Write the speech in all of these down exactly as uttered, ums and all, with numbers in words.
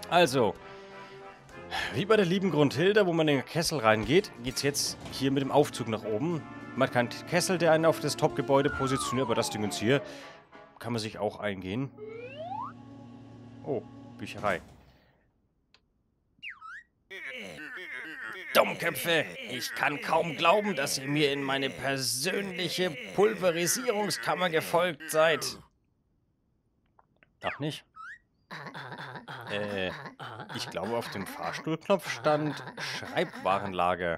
Also, wie bei der lieben Grundhilde, wo man in den Kessel reingeht, geht's jetzt hier mit dem Aufzug nach oben. Man hat keinen Kessel, der einen auf das Top-Gebäude positioniert, aber das Ding jetzt hier kann man sich auch eingehen. Oh, Bücherei. Dummköpfe, ich kann kaum glauben, dass ihr mir in meine persönliche Pulverisierungskammer gefolgt seid. Ach nicht? Äh, ich glaube, auf dem Fahrstuhlknopf stand Schreibwarenlager.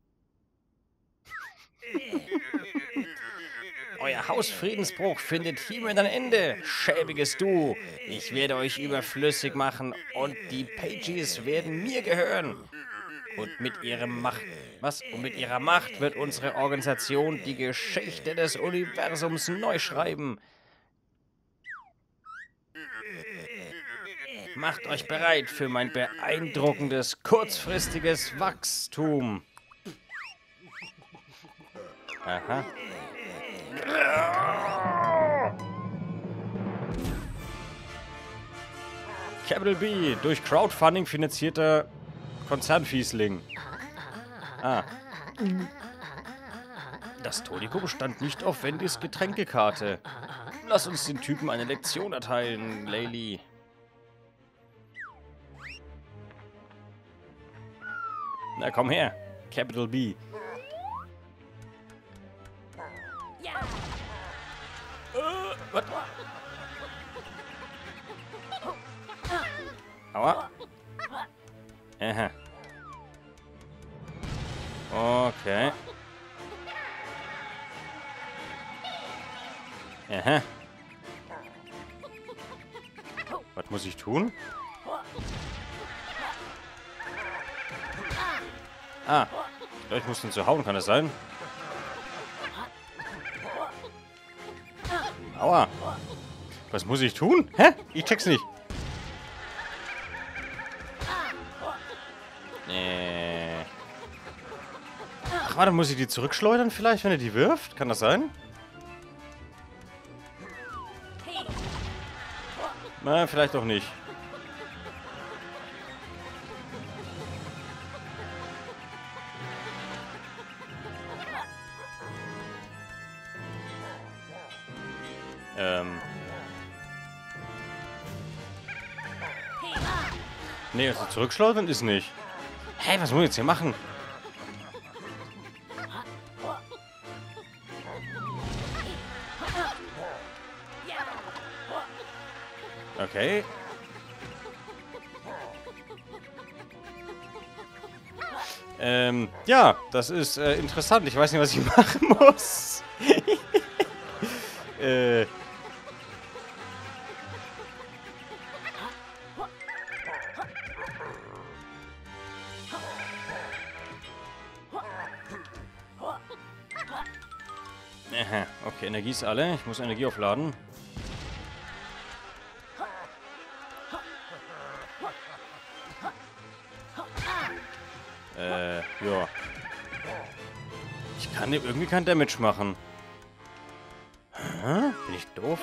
Euer Hausfriedensbruch findet hiermit ein Ende, schäbiges Du. Ich werde euch überflüssig machen und die Pages werden mir gehören. Und mit ihrem Macht, was? Und mit ihrer Macht wird unsere Organisation die Geschichte des Universums neu schreiben. Macht euch bereit für mein beeindruckendes, kurzfristiges Wachstum. Aha. Capital B, durch Crowdfunding finanzierter Konzernfiesling. Ah. Das Tonikum stand nicht auf Wendys Getränkekarte. Lass uns den Typen eine Lektion erteilen, Laylee. Na komm her, Capital B. Äh, was? Aua. Aha. Okay. Aha. Was muss ich tun? Ah. Ich muss ihn zu hauen, kann das sein? Aua. Was muss ich tun? Hä? Ich check's nicht. Nee. Ach, warte, muss ich die zurückschleudern vielleicht, wenn er die wirft? Kann das sein? Na, vielleicht auch nicht. Ähm. Nee, also zurückschleudern ist nicht. Hä, was muss ich jetzt hier machen? Okay. Ähm, ja, das ist äh, interessant. Ich weiß nicht, was ich machen muss. äh. Aha, okay, Energie ist alle. Ich muss Energie aufladen. Äh, ja. Ich kann dem irgendwie kein Damage machen. Hä? Bin ich doof?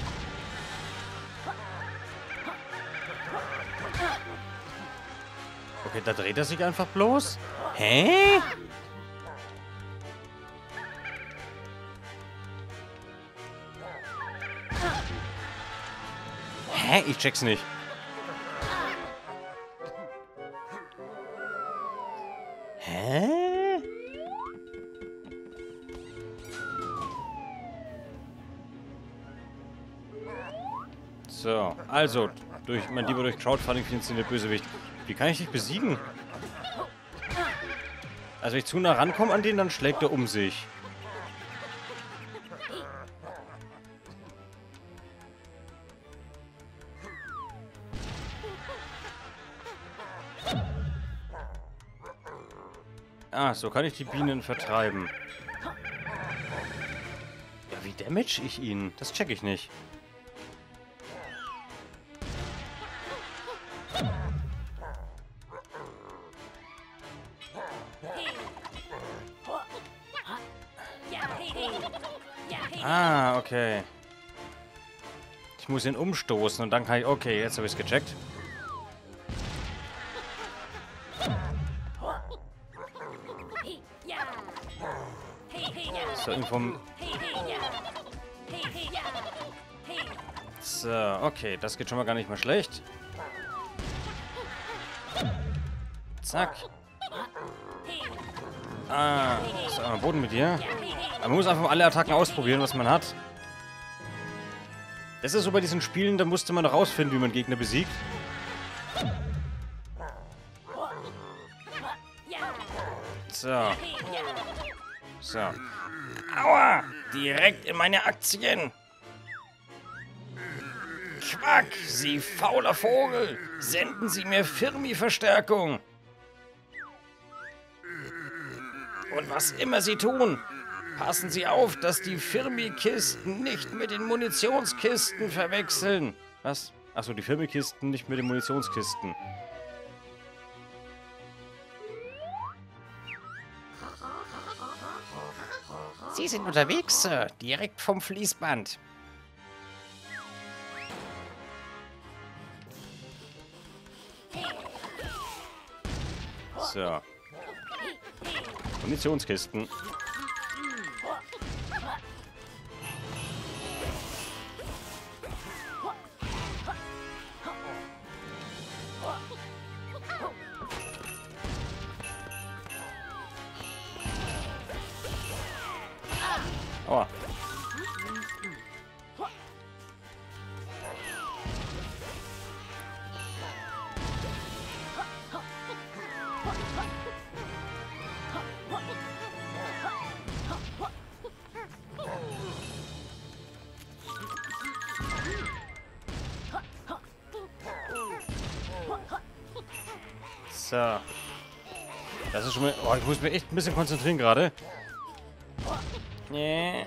Okay, da dreht er sich einfach bloß. Hä? Hä? Ich check's nicht. Hä? So, also, durch mein Lieber durch Crowdfunding finanziert der Bösewicht. Wie kann ich dich besiegen? Also, wenn ich zu nah rankomme an den, dann schlägt er um sich. Ah, so kann ich die Bienen vertreiben. Ja, wie damage ich ihn? Das check ich nicht. Ah, okay. Ich muss ihn umstoßen und dann kann ich... Okay, jetzt habe ich es gecheckt. So, irgendwie vom... So, okay, das geht schon mal gar nicht mal schlecht. Zack. Ah, so, am Boden mit dir. Aber man muss einfach mal alle Attacken ausprobieren, was man hat. Das ist so bei diesen Spielen, da musste man noch rausfinden, wie man Gegner besiegt. So. So. Aua! Direkt in meine Aktien! Quack! Sie fauler Vogel! Senden Sie mir Firmi-Verstärkung! Und was immer Sie tun, passen Sie auf, dass die Firmi-Kisten nicht mit den Munitionskisten verwechseln. Was? Achso, die Firmi-Kisten nicht mit den Munitionskisten. Sie sind unterwegs, Sir. Direkt vom Fließband. So. Munitionskisten. Aua. So. Das ist schon mal... Oh, ich muss mich echt ein bisschen konzentrieren gerade. Nee.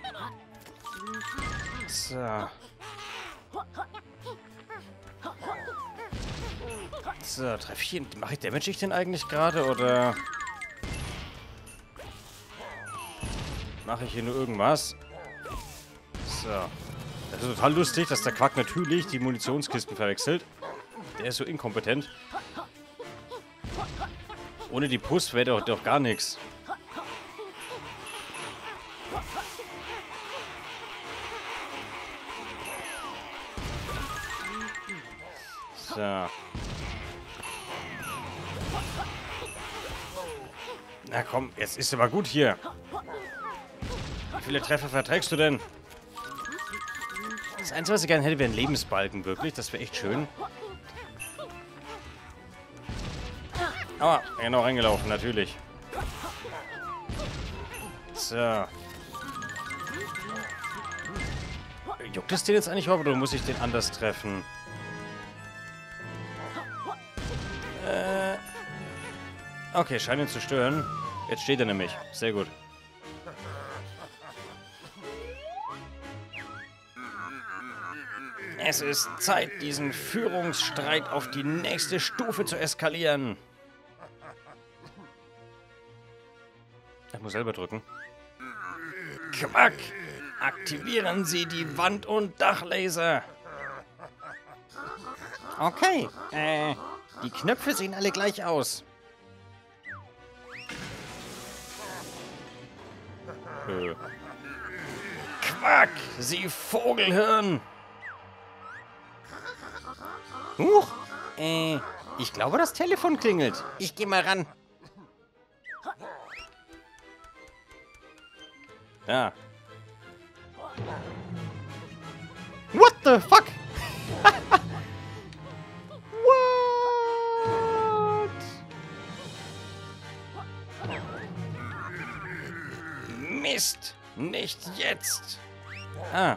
So. So, treffe ich ihn. Mache ich Damage ich den eigentlich gerade oder mache ich hier nur irgendwas? So. Das ist total lustig, dass der Quack natürlich die Munitionskisten verwechselt. Der ist so inkompetent. Ohne die Puss wäre doch, doch gar nichts. So. Na komm, jetzt ist aber gut hier. Wie viele Treffer verträgst du denn? Das Einzige, was ich gerne hätte, wäre ein Lebensbalken, wirklich. Das wäre echt schön. Ah, genau reingelaufen, natürlich. So. Juckt es den jetzt eigentlich überhaupt oder muss ich den anders treffen? Äh. Okay, scheint ihn zu stören. Jetzt steht er nämlich. Sehr gut. Es ist Zeit, diesen Führungsstreit auf die nächste Stufe zu eskalieren. Ich muss selber drücken. Quack! Aktivieren Sie die Wand- und Dachlaser. Okay. Äh, die Knöpfe sehen alle gleich aus. Äh. Quack! Sie Vogelhirn! Huch! Äh, ich glaube, das Telefon klingelt. Ich gehe mal ran. Ja. What the fuck? What? Mist! Nicht jetzt! Ah.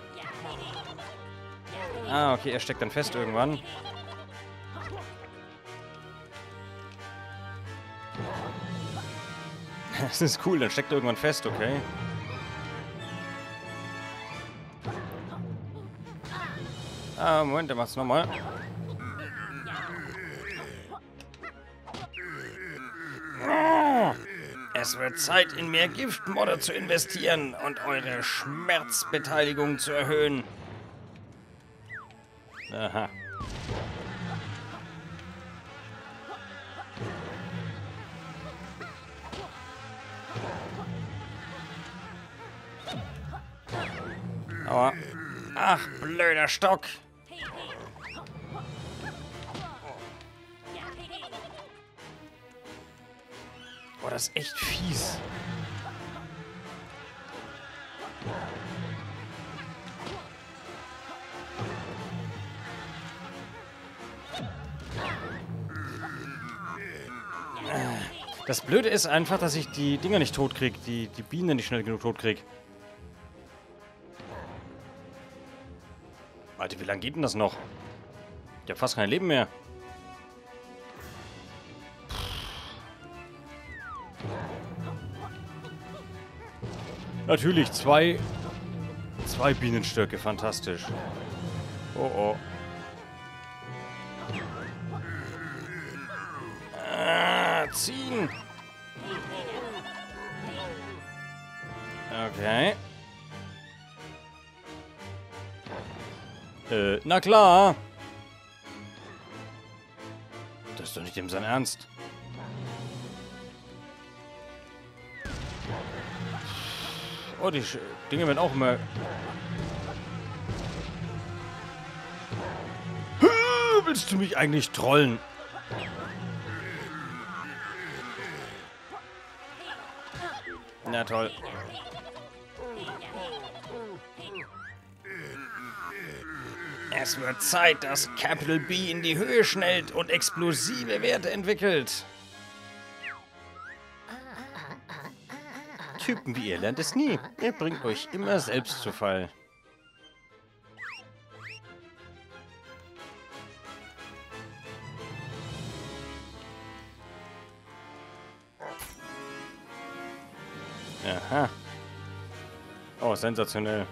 Ah, okay, er steckt dann fest irgendwann. Das ist cool, dann steckt er irgendwann fest, okay. Ah, Moment, der macht's nochmal. Es wird Zeit, in mehr Giftmodder zu investieren und eure Schmerzbeteiligung zu erhöhen. Aha. Ach, blöder Stock. Boah, das ist echt fies. Das Blöde ist einfach, dass ich die Dinger nicht tot krieg, die, die Bienen nicht schnell genug tot krieg. Alter, wie lange geht denn das noch? Ich hab fast kein Leben mehr. Natürlich, zwei... Zwei Bienenstöcke, fantastisch. Oh oh. Ah, ziehen! Okay. Äh, na klar. Das ist doch nicht dem sein Ernst. Oh, die Sch Dinge werden auch immer... Willst du mich eigentlich trollen? Na toll. Es wird Zeit, dass Capital B in die Höhe schnellt und explosive Werte entwickelt. Typen wie ihr lernt es nie. Ihr bringt euch immer selbst zu Fall. Aha. Oh, sensationell.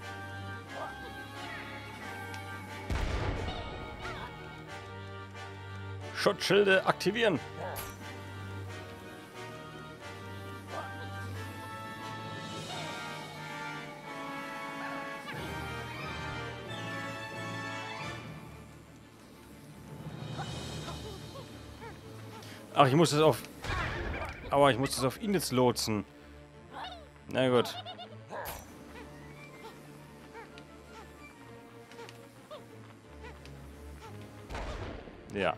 Schutzschilde aktivieren. Ach, ich muss das auf... Aua, ich muss das auf ihn jetzt lotsen. Na gut. Ja.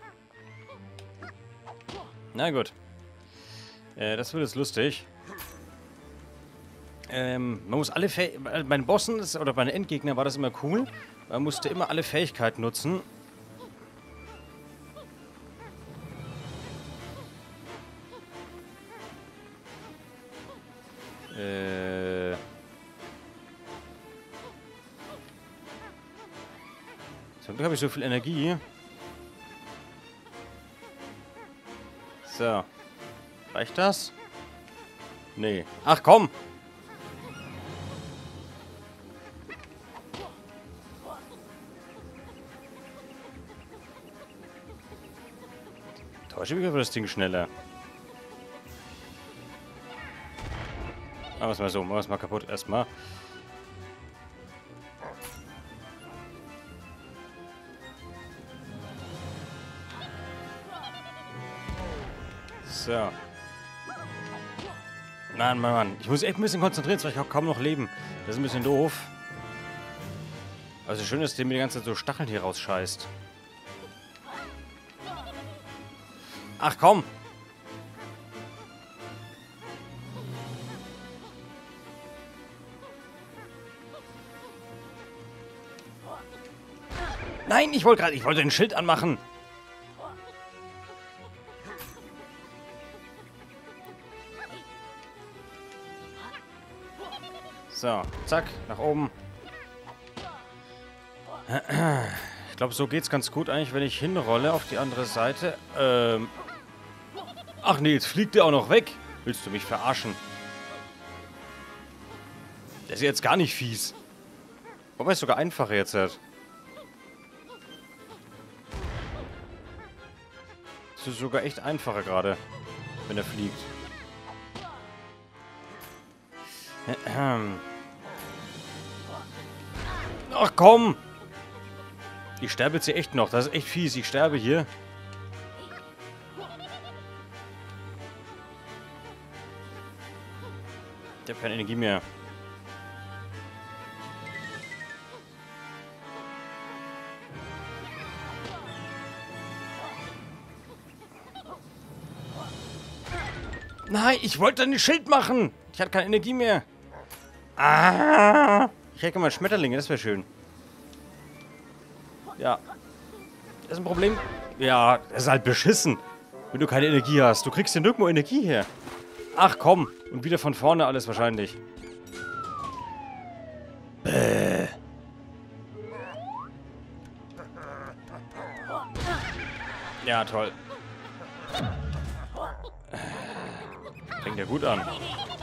Na gut. Äh, das wird jetzt lustig. Ähm, man muss alle Fähigkeiten... Bei den Bossen ist, oder bei den Endgegnern war das immer cool. Man musste immer alle Fähigkeiten nutzen. Äh... Zum Glück habe ich so viel Energie. So. Reicht das? Nee. Ach komm! Täusche mich für das Ding schneller. Machen wir es mal so. Machen wir es mal kaputt erstmal. So. Mann, Mann, Mann. Ich muss echt ein bisschen konzentrieren, weil ich auch kaum noch leben. Das ist ein bisschen doof. Also schön, dass der mir die ganze Zeit so Stacheln hier rausscheißt. Ach komm! Nein, ich wollte gerade, ich wollte ein Schild anmachen. So, zack, nach oben. Ich glaube, so geht's ganz gut eigentlich, wenn ich hinrolle auf die andere Seite. Ähm. Ach nee, jetzt fliegt der auch noch weg. Willst du mich verarschen? Der ist jetzt gar nicht fies. Wobei es sogar einfacher jetzt hat. Das ist sogar echt einfacher gerade, wenn er fliegt. Ach komm! Ich sterbe jetzt hier echt noch. Das ist echt fies. Ich sterbe hier. Ich habe keine Energie mehr. Nein, ich wollte ein Schild machen. Ich hatte keine Energie mehr. Ah, ich hätte mal Schmetterlinge, das wäre schön. Ja. Das ist ein Problem. Ja, das ist halt beschissen. Wenn du keine Energie hast. Du kriegst ja nirgendwo Energie her. Ach komm. Und wieder von vorne alles wahrscheinlich. Bäh. Ja, toll. Fängt ja gut an.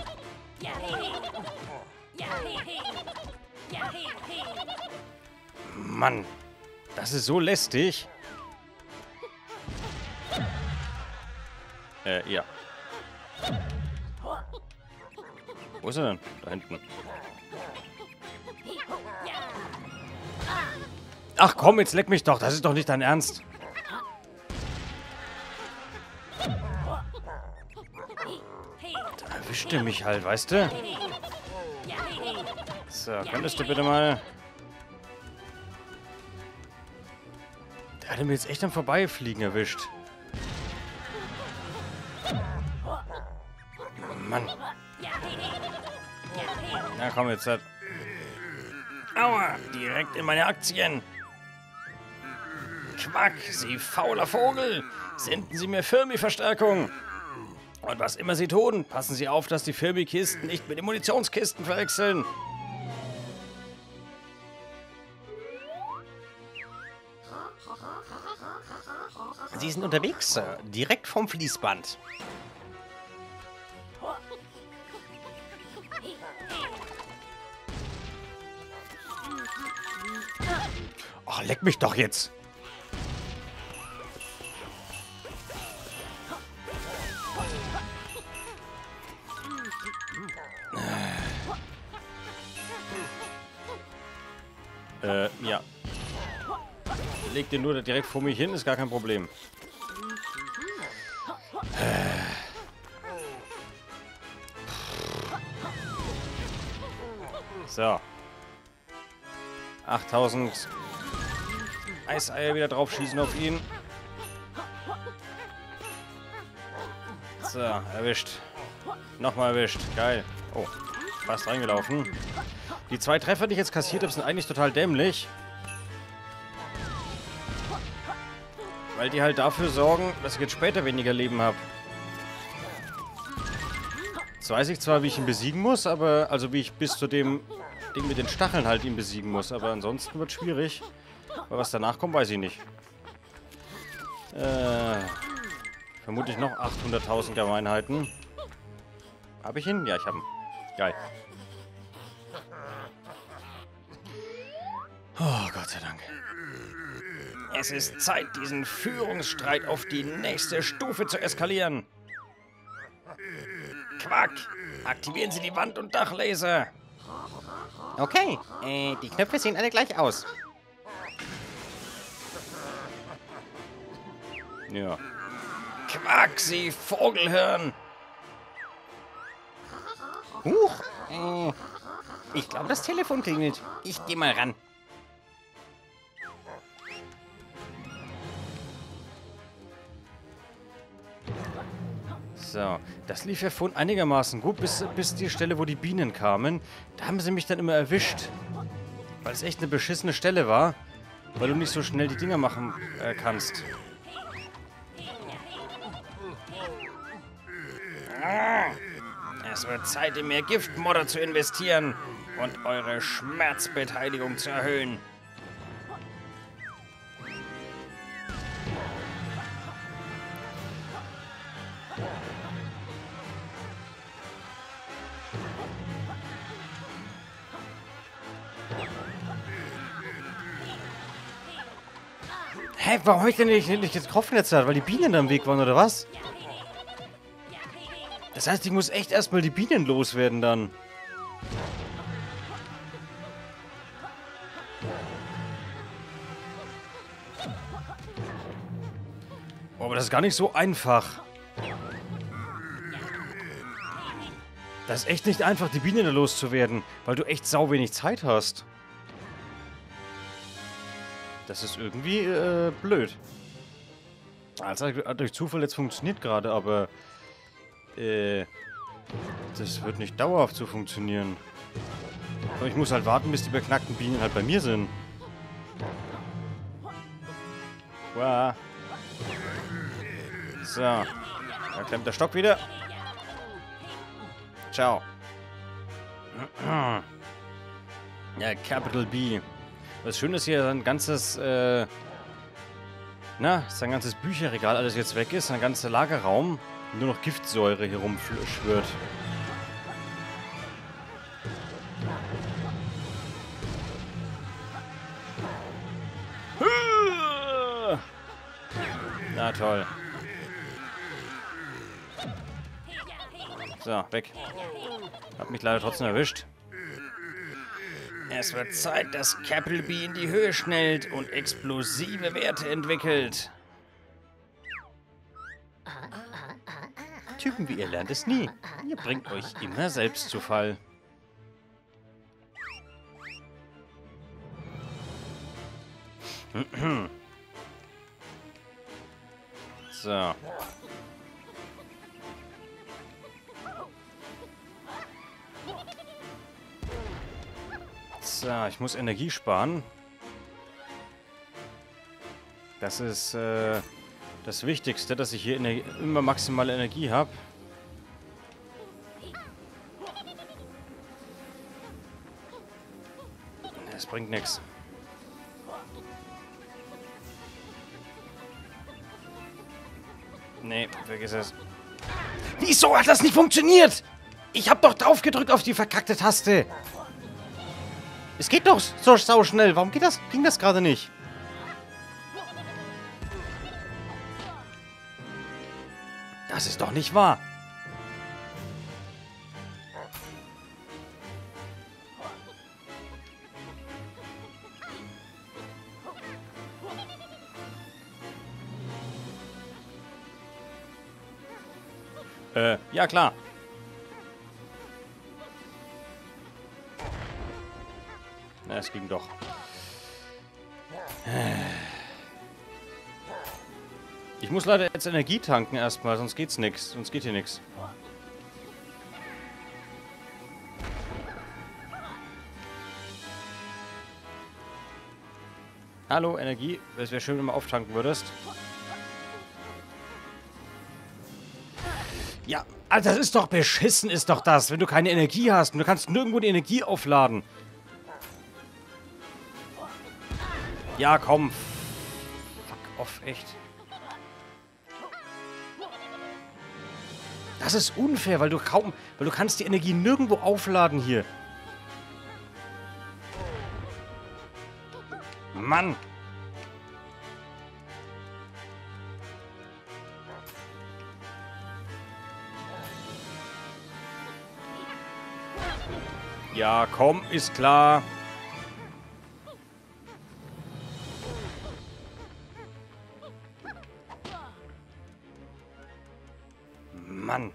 Mann. Das ist so lästig. Äh, ja. Wo ist er denn? Da hinten. Ach komm, jetzt leck mich doch. Das ist doch nicht dein Ernst. Da erwischt er mich halt, weißt du? So, könntest du bitte mal... Der hat mir jetzt echt am Vorbeifliegen erwischt. Mann. Na komm, jetzt hat... Aua, direkt in meine Aktien. Quack, Sie fauler Vogel. Senden Sie mir Firmi-Verstärkung. Und was immer Sie tun, passen Sie auf, dass die Firmi-Kisten nicht mit den Munitionskisten verwechseln. Sie sind unterwegs, Sir. Direkt vom Fließband. Ach, leck mich doch jetzt. Äh, ja. Leg den nur direkt vor mich hin, ist gar kein Problem. So. achttausend Eiseier wieder drauf schießen auf ihn. So, erwischt. Nochmal erwischt. Geil. Oh, fast reingelaufen. Die zwei Treffer, die ich jetzt kassiert habe, sind eigentlich total dämlich. Weil die halt dafür sorgen, dass ich jetzt später weniger Leben habe. Jetzt weiß ich zwar, wie ich ihn besiegen muss, aber... Also wie ich bis zu dem Ding mit den Stacheln halt ihn besiegen muss. Aber ansonsten wird es schwierig. Aber was danach kommt, weiß ich nicht. Äh... Vermutlich noch achthunderttausend Gemeinheiten. Habe ich ihn? Ja, ich habe ihn. Geil. Oh, Gott sei Dank. Es ist Zeit, diesen Führungsstreit auf die nächste Stufe zu eskalieren. Quack! Aktivieren Sie die Wand- und Dachlaser. Okay, äh, die Knöpfe sehen alle gleich aus. Ja. Quack, Sie Vogelhirn! Huch, äh, ich glaube, das Telefon klingelt. Ich gehe mal ran. So, das lief ja vorhin einigermaßen gut, bis, bis die Stelle, wo die Bienen kamen. Da haben sie mich dann immer erwischt. Weil es echt eine beschissene Stelle war. Weil du nicht so schnell die Dinger machen äh, kannst. Ah, es wird Zeit, in mehr Giftmodder zu investieren und eure Schmerzbeteiligung zu erhöhen. Hä, warum habe ich denn nicht, nicht getroffen jetzt? Weil die Bienen da im Weg waren, oder was? Das heißt, ich muss echt erstmal die Bienen loswerden dann. Oh, aber das ist gar nicht so einfach. Das ist echt nicht einfach, die Bienen da loszuwerden, weil du echt sau wenig Zeit hast. Das ist irgendwie äh, blöd. Also durch Zufall jetzt funktioniert gerade, aber Äh, das wird nicht dauerhaft so funktionieren. Aber ich muss halt warten, bis die beknackten Bienen halt bei mir sind. Wow. So. Da klemmt der Stock wieder. Ciao. Ja, Capital B. Das Schöne ist hier, ein ganzes, äh... Na, sein ganzes Bücherregal alles jetzt weg ist. Ein ganzer Lagerraum. Nur noch Giftsäure hier rumschwirrt. Na toll. So, weg. Hab mich leider trotzdem erwischt. Es wird Zeit, dass Capital B in die Höhe schnellt und explosive Werte entwickelt. Typen wie ihr lernt es nie. Ihr bringt euch immer selbst zu Fall. So. So, ich muss Energie sparen. Das ist äh, das Wichtigste, dass ich hier Ener- immer maximale Energie habe. Das bringt nichts. Nee, vergiss es. Wieso hat das nicht funktioniert? Ich hab doch drauf gedrückt auf die verkackte Taste. Es geht doch so sau schnell. Warum geht das? Ging das gerade nicht? Das ist doch nicht wahr. Äh, ja klar. Na, es ging doch. Ich muss leider jetzt Energie tanken erstmal, sonst geht's nix. Sonst geht hier nix. Hallo, Energie. Es wäre schön, wenn du mal auftanken würdest. Ja, Alter, das ist doch beschissen, ist doch das, wenn du keine Energie hast und du kannst nirgendwo die Energie aufladen. Ja, komm. Fuck off, echt. Das ist unfair, weil du kaum, weil du kannst die Energie nirgendwo aufladen hier. Mann. Ja, komm, ist klar. Mann.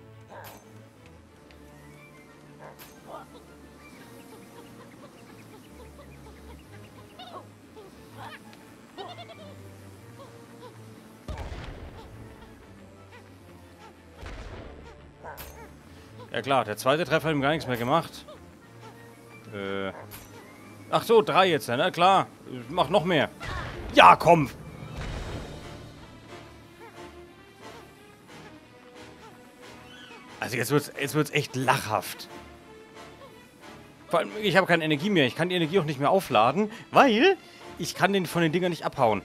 Ja klar, der zweite Treffer hat ihm gar nichts mehr gemacht. Äh. Ach so, drei jetzt, na klar. Mach noch mehr. Ja, komm. Also jetzt wird's, jetzt wird's echt lachhaft. Vor allem, ich habe keine Energie mehr. Ich kann die Energie auch nicht mehr aufladen, weil ich kann den von den Dingern nicht abhauen.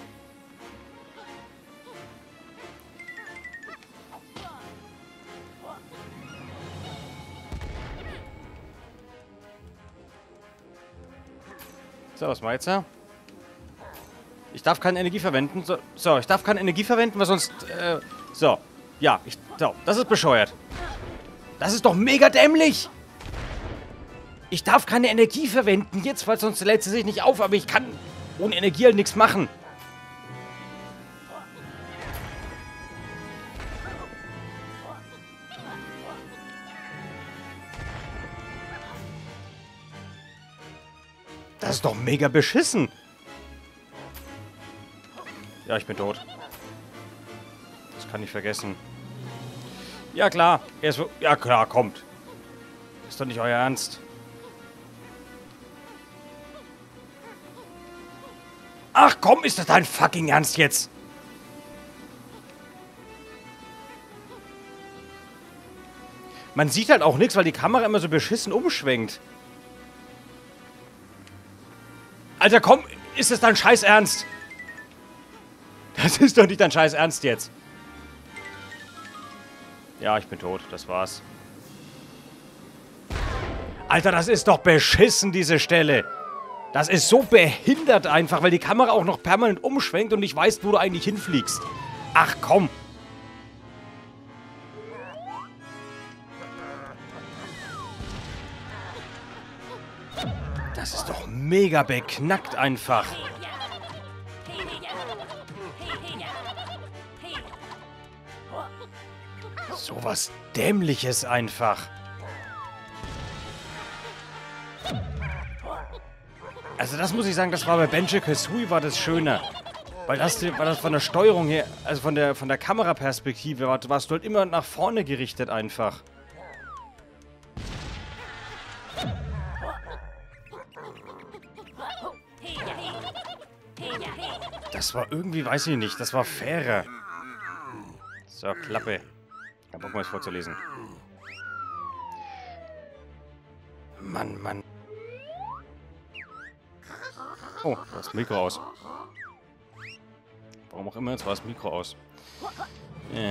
So, was macht er? Ich darf keine Energie verwenden. So, so, ich darf keine Energie verwenden, weil sonst... Äh, so, ja, ich... So, das ist bescheuert. Das ist doch mega dämlich. Ich darf keine Energie verwenden jetzt, weil sonst lädt sie sich nicht auf, aber ich kann ohne Energie halt nichts machen. Das ist doch mega beschissen. Ja, ich bin tot. Das kann ich vergessen. Ja, klar. Er ist, ja, klar, kommt. Ist doch nicht euer Ernst. Ach komm, ist das dein fucking Ernst jetzt? Man sieht halt auch nichts, weil die Kamera immer so beschissen umschwenkt. Alter, komm, ist das dein Scheiß Ernst? Das ist doch nicht dein Scheiß Ernst jetzt. Ja, ich bin tot, das war's. Alter, das ist doch beschissen, diese Stelle. Das ist so behindert einfach, weil die Kamera auch noch permanent umschwenkt und nicht weiß, wo du eigentlich hinfliegst. Ach komm. Das ist doch mega beknackt einfach. So was Dämliches einfach. Also das muss ich sagen, das war bei Banjo-Kazooie war das schöner. Weil das, war das von der Steuerung her, also von der, von der Kameraperspektive, war, warst du halt immer nach vorne gerichtet einfach. Das war irgendwie, weiß ich nicht, das war fairer. So, Klappe. Kein Bock mal, es vorzulesen. Mann, Mann. Oh, da ist das Mikro aus. Warum auch immer, jetzt war das Mikro aus. Äh.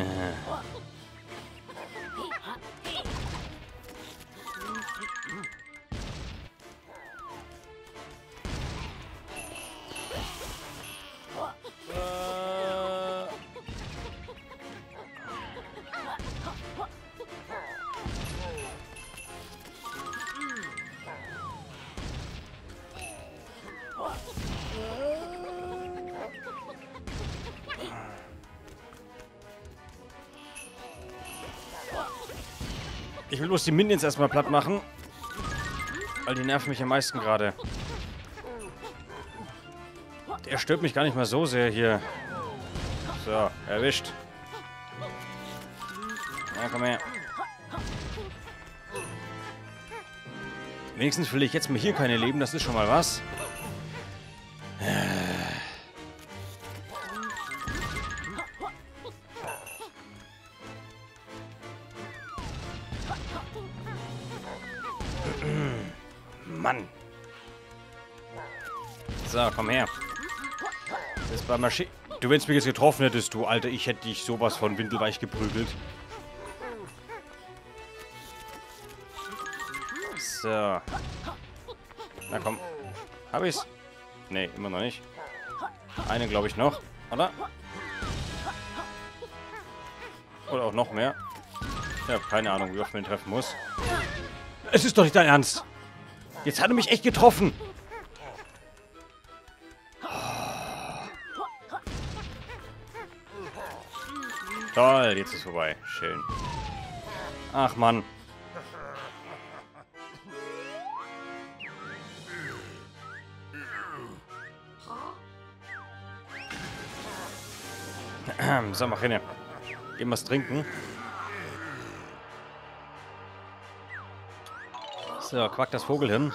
Ich will bloß die Minions erstmal platt machen. Weil die nerven mich am meisten gerade. Der stört mich gar nicht mal so sehr hier. So, erwischt. Ja, komm her. Wenigstens will ich jetzt mal hier keine Leben, das ist schon mal was. Mann. So, komm her. Das ist bei Maschine. Du, wenn es mich jetzt getroffen hättest, du, Alter, ich hätte dich sowas von windelweich geprügelt. So. Na komm. Hab ich's? Nee, immer noch nicht. Eine, glaube ich, noch. Oder? Oder auch noch mehr. Ich habe keine Ahnung, wie oft man ihn treffen muss. Es ist doch nicht dein Ernst. Jetzt hat er mich echt getroffen. Toll, jetzt ist vorbei. Schön. Ach, Mann. So, mach hin. Gehen was trinken. So, quackt das Vogelhirn.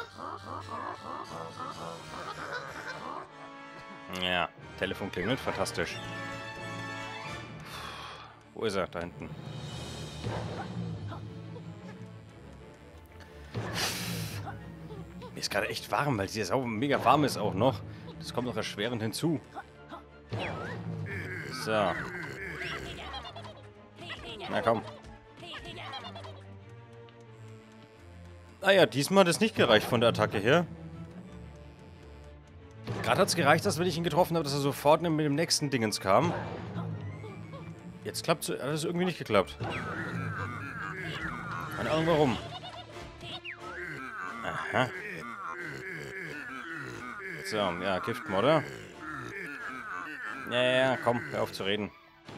Ja, Telefon klingelt. Fantastisch. Wo ist er? Da hinten. Mir ist gerade echt warm, weil sie auch mega warm ist auch noch. Das kommt noch erschwerend hinzu. So. Na komm. Ah ja, diesmal hat es nicht gereicht von der Attacke her. Gerade hat es gereicht, dass wenn ich ihn getroffen habe, dass er sofort mit dem nächsten Dingens kam. Jetzt klappt es, hat es irgendwie nicht geklappt. Keine Ahnung warum. Aha. So, ja, Giftmodder. Ja, ja, ja, komm, hör auf zu reden.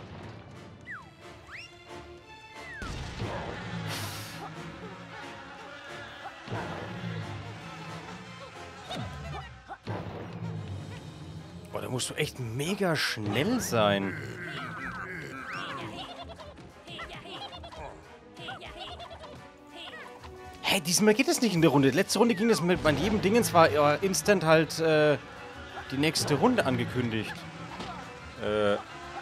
Boah, da musst du echt mega schnell sein. Hä, diesmal geht es nicht in der Runde. Letzte Runde ging es mit bei jedem Dingens, war ja instant halt äh, die nächste Runde angekündigt. Äh.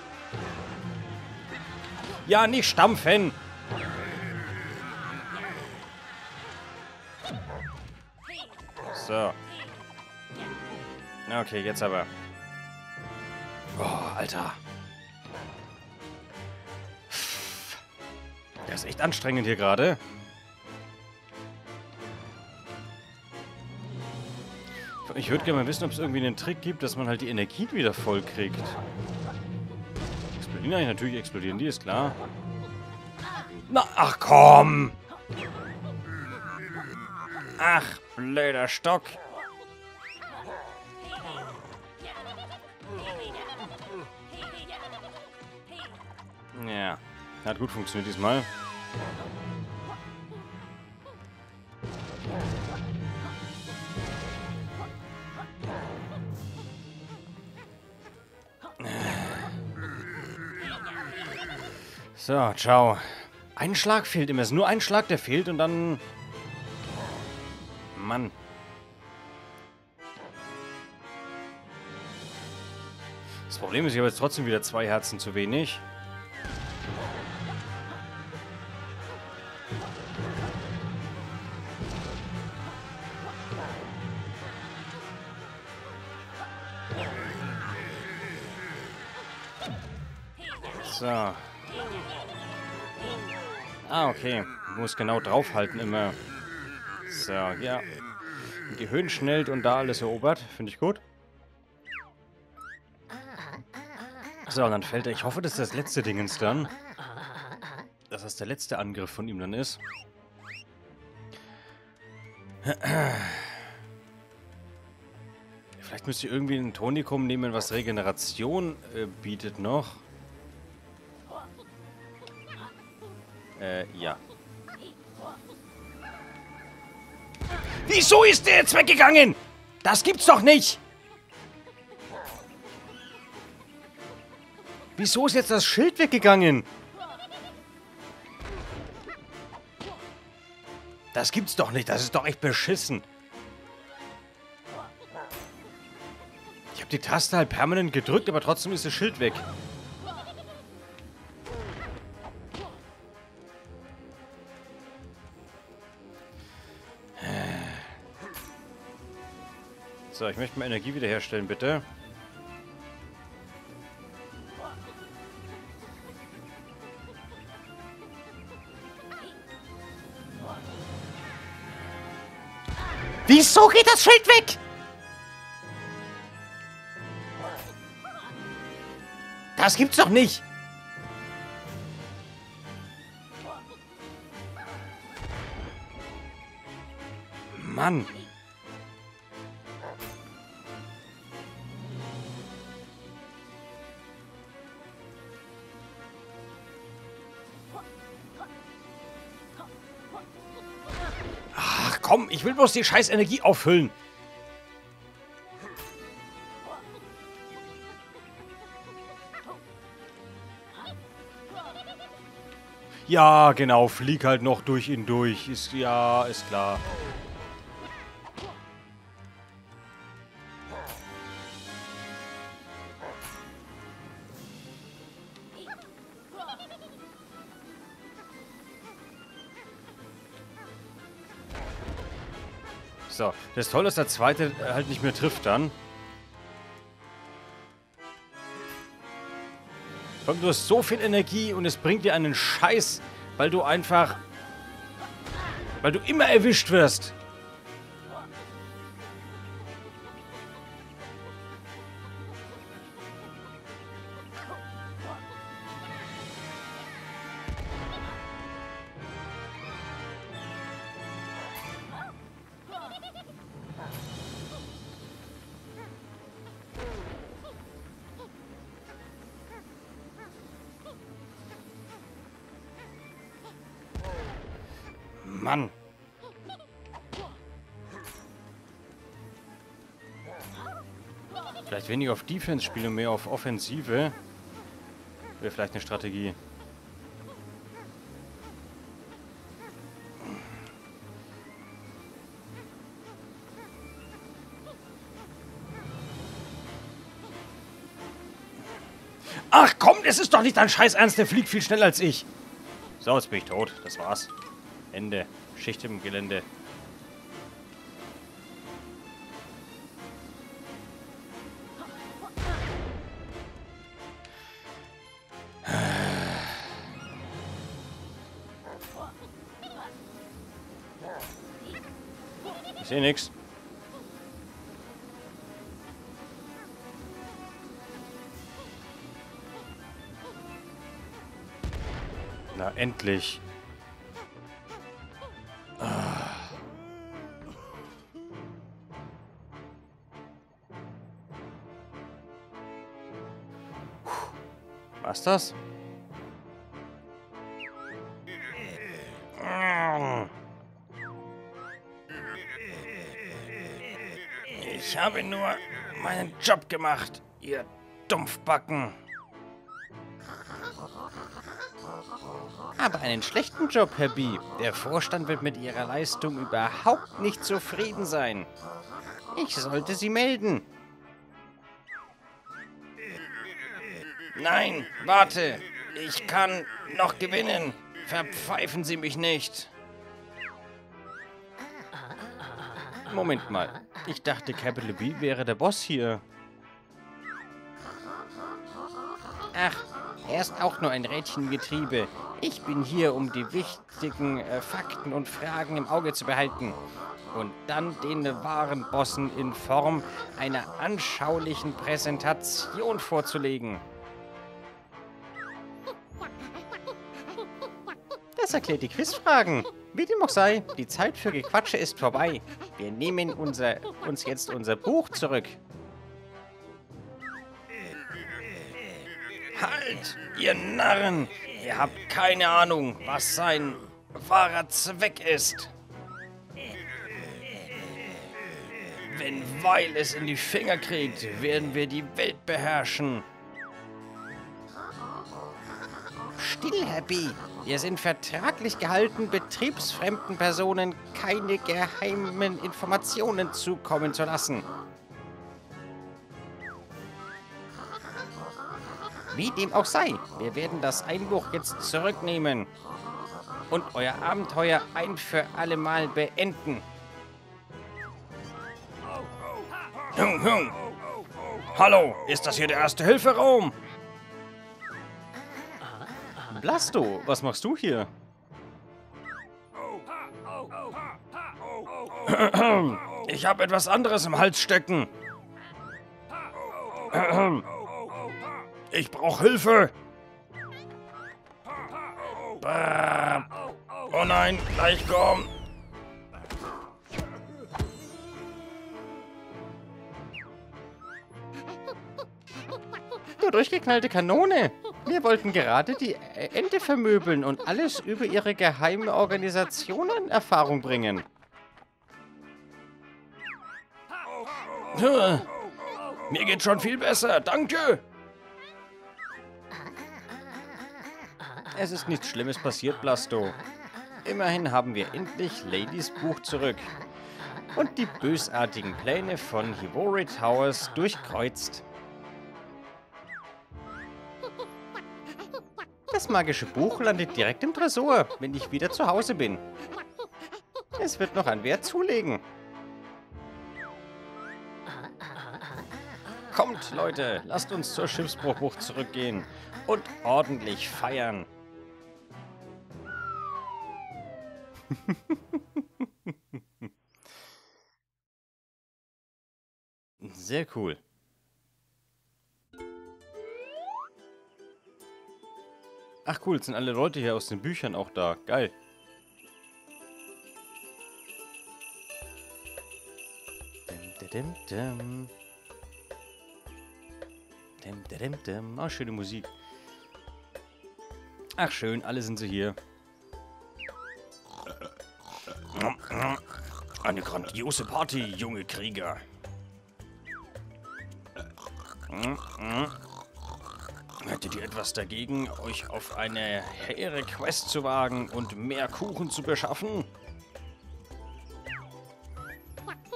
Ja, nicht stampfen! So. Okay, jetzt aber. Boah, Alter. Das ist echt anstrengend hier gerade. Ich würde gerne mal wissen, ob es irgendwie einen Trick gibt, dass man halt die Energien wieder voll kriegt. Explodieren eigentlich? Natürlich explodieren die, ist klar. Na, ach komm! Ach, blöder Stock. Ja, hat gut funktioniert diesmal. So, ciao. Ein Schlag fehlt immer. Es ist nur ein Schlag, der fehlt und dann... Mann. Das Problem ist, ich habe jetzt trotzdem wieder zwei Herzen zu wenig. So. Ah, okay. Muss genau draufhalten immer. So, ja. Die Höhen schnellt und da alles erobert. Finde ich gut. So, und dann fällt er. Ich hoffe, das ist das letzte Dingens dann. Dass das der letzte Angriff von ihm dann ist. Vielleicht müsste ich irgendwie ein Tonikum nehmen, was Regeneration äh, bietet noch. Äh, ja. Wieso ist der jetzt weggegangen? Das gibt's doch nicht! Wieso ist jetzt das Schild weggegangen? Das gibt's doch nicht, das ist doch echt beschissen. Ich habe die Taste halt permanent gedrückt, aber trotzdem ist das Schild weg. So, ich möchte mal Energie wiederherstellen, bitte. Wieso geht das Schild weg? Das gibt's doch nicht. Mann. Komm, ich will bloß die scheiß Energie auffüllen. Ja, genau, flieg halt noch durch ihn durch. Ist, ja, ist klar. So, das ist toll, dass der zweite halt nicht mehr trifft dann. Vor allem, du hast so viel Energie und es bringt dir einen Scheiß, weil du einfach... Weil du immer erwischt wirst. Mann. Vielleicht weniger auf Defense spielen und mehr auf Offensive. Wäre vielleicht eine Strategie. Es ist doch nicht dein Scheiß Ernst, der fliegt viel schneller als ich. So, jetzt bin ich tot. Das war's. Ende. Schicht im Gelände. Ich sehe nix. Na, endlich. Ah. Was das? Ich habe nur meinen Job gemacht, ihr Dumpfbacken. Aber einen schlechten Job, Herr B. Der Vorstand wird mit Ihrer Leistung überhaupt nicht zufrieden sein. Ich sollte Sie melden. Nein, warte. Ich kann noch gewinnen. Verpfeifen Sie mich nicht. Moment mal. Ich dachte, Capital B wäre der Boss hier. Ach, er ist auch nur ein Rädchen im Getriebe. Ich bin hier, um die wichtigen äh, Fakten und Fragen im Auge zu behalten. Und dann den wahren Bossen in Form einer anschaulichen Präsentation vorzulegen. Das erklärt die Quizfragen. Wie dem auch sei, die Zeit für Gequatsche ist vorbei. Wir nehmen unser, uns jetzt unser Buch zurück. Halt, ihr Narren! Ihr habt keine Ahnung, was sein wahrer Zweck ist. Wenn Weil es in die Finger kriegt, werden wir die Welt beherrschen. Still, Herr B. Wir sind vertraglich gehalten, betriebsfremden Personen keine geheimen Informationen zukommen zu lassen. Wie dem auch sei, wir werden das Einbuch jetzt zurücknehmen und euer Abenteuer ein für alle Mal beenden. Hung, hung. Hallo, ist das hier der Erste-Hilfe-Raum? Blasto, was machst du hier? Ich habe etwas anderes im Hals stecken. Ich brauche Hilfe. Oh nein, gleich komm. Du durchgeknallte Kanone! Wir wollten gerade die Ente vermöbeln und alles über ihre geheime Organisation in Erfahrung bringen. Mir geht schon viel besser, danke. Es ist nichts Schlimmes passiert, Blasto. Immerhin haben wir endlich Ladies Buch zurück und die bösartigen Pläne von Hivori Towers durchkreuzt. Das magische Buch landet direkt im Tresor, wenn ich wieder zu Hause bin. Es wird noch an Wert zulegen. Kommt, Leute, lasst uns zur Schiffsbruchbucht zurückgehen und ordentlich feiern. Sehr cool. Ach cool, jetzt sind alle Leute hier aus den Büchern auch da. Geil. Dim, dim, dim. Dim, dim, dim. Ah, schöne Musik. Ach schön, alle sind sie hier. Eine grandiose Party, junge Krieger. Hättet ihr etwas dagegen, euch auf eine hehre Quest zu wagen und mehr Kuchen zu beschaffen?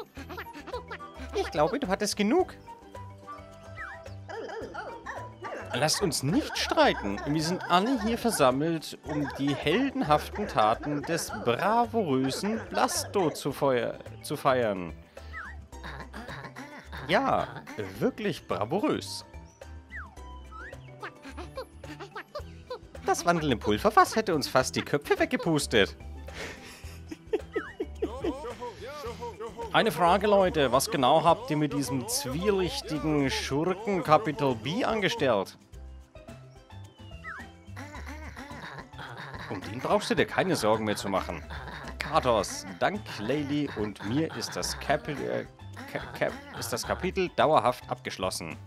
Ich glaube, du hattest genug. Lasst uns nicht streiten. Wir sind alle hier versammelt, um die heldenhaften Taten des bravourösen Blasto zu, feuer zu feiern. Ja, wirklich bravourös. Das wandelnde Pulverfass hätte uns fast die Köpfe weggepustet. Eine Frage, Leute. Was genau habt ihr mit diesem zwielichtigen Schurken Capital B angestellt? Um den brauchst du dir keine Sorgen mehr zu machen. Katos, dank Laylee und mir ist das, Kapi äh, Cap Cap ist das Kapitel dauerhaft abgeschlossen.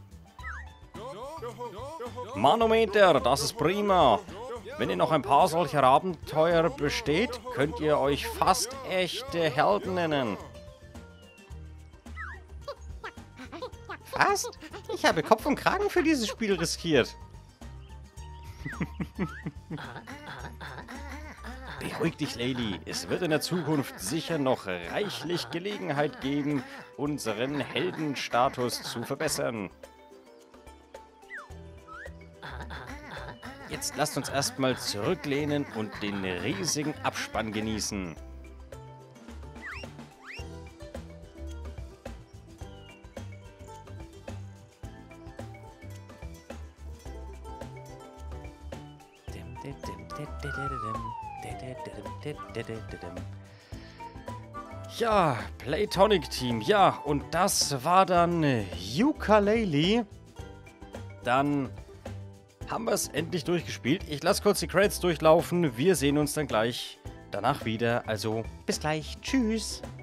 Manometer, das ist prima. Wenn ihr noch ein paar solcher Abenteuer besteht, könnt ihr euch fast echte Helden nennen. Fast? Ich habe Kopf und Kragen für dieses Spiel riskiert. Beruhig dich, Laylee. Es wird in der Zukunft sicher noch reichlich Gelegenheit geben, unseren Heldenstatus zu verbessern. Jetzt lasst uns erstmal zurücklehnen und den riesigen Abspann genießen. Ja, Playtonic Team, ja, und das war dann Yooka-Laylee. Dann haben wir es endlich durchgespielt. Ich lasse kurz die Credits durchlaufen. Wir sehen uns dann gleich danach wieder. Also bis gleich. Tschüss.